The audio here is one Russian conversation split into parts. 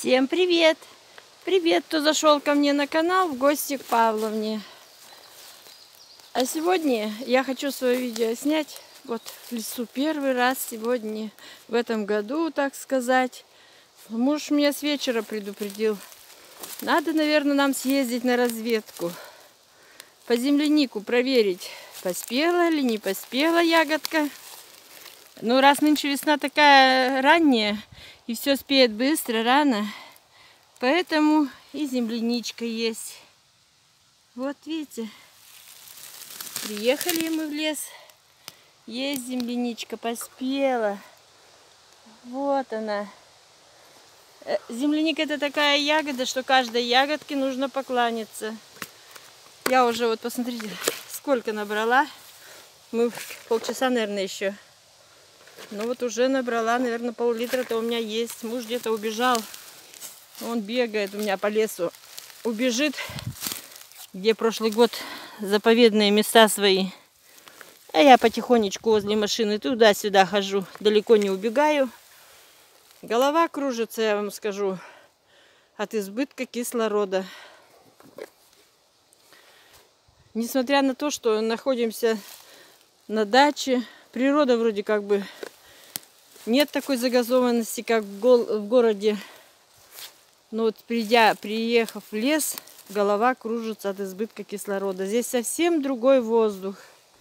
Всем привет! Привет, кто зашел ко мне на канал в гости к Павловне. А сегодня я хочу свое видео снять вот в лесу первый раз сегодня, в этом году, так сказать. Муж меня с вечера предупредил. Надо, наверное, нам съездить на разведку. По землянику проверить, поспела ли, не поспела ягодка. Ну, раз нынче весна такая ранняя, и все спеет быстро, рано, поэтому и земляничка есть. Вот видите, приехали мы в лес, есть земляничка, поспела. Вот она. Земляника — это такая ягода, что каждой ягодке нужно покланяться. Я уже, вот посмотрите, сколько набрала. Мы полчаса, наверное, еще. Ну вот уже набрала, наверное, пол-литра-то у меня есть. Муж где-то убежал. Он бегает у меня по лесу. Убежит, где прошлый год заповедные места свои. А я потихонечку возле машины туда-сюда хожу. Далеко не убегаю. Голова кружится, я вам скажу, от избытка кислорода. Несмотря на то, что находимся на даче, природа вроде как бы нет такой загазованности, как в городе. Но вот приехав в лес, голова кружится от избытка кислорода. Здесь совсем другой воздух.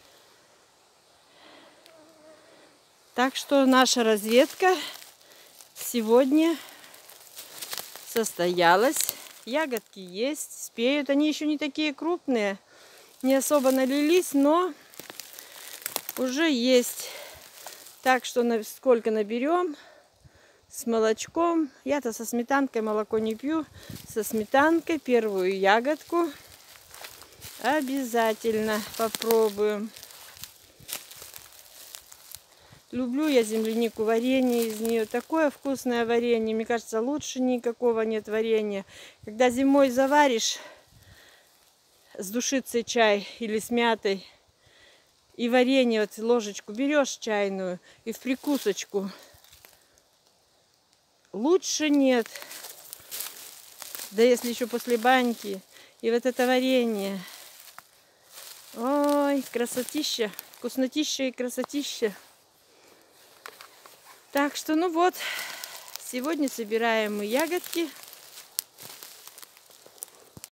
Так что наша разведка сегодня состоялась. Ягодки есть, спеют. Они еще не такие крупные, не особо налились, но уже есть. Так что сколько наберем с молочком. Я-то со сметанкой молоко не пью. Со сметанкой первую ягодку обязательно попробуем. Люблю я землянику, варенье из нее. Такое вкусное варенье. Мне кажется, лучше никакого нет варенья. Когда зимой заваришь с душицей чай или с мятой, и варенье, вот ложечку берешь чайную и в прикусочку. Лучше нет. Да если еще после баньки. И вот это варенье. Ой, красотища. Вкуснотища и красотища. Так что, ну вот, сегодня собираем мы ягодки.